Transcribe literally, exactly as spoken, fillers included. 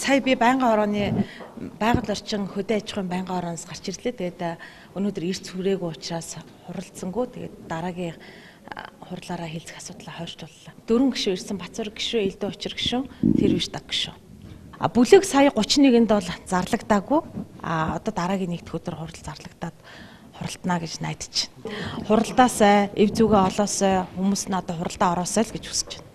сая би байнгын орооны байгаль орчин хөдөө аж ахуйн байнгын орооноос гарч ирлээ. Тэгээд өнөөдөр эрт хүрээгүй учраас хуралцсангүй. Тэгээд дараагийн хурлаараа хэлцэх асуудлаа хойшлууллаа. Дөрвөн гишүүн ирсэн Бацур гишүүн, Элдэн Учир гишүүн, Тэрвиш даг гишүүн. А бүлэг сая гучин нэгэнд бол зарлагдаагүй. А одоо дараагийн нэгд өдөр хурал зарлагдаад хуралдана гэж найдаж байна. Хуралдаасаа эв зүгээ олоосоо хүмүүс нь одоо хуралдаа ороосоо л гэж хүсэж байна.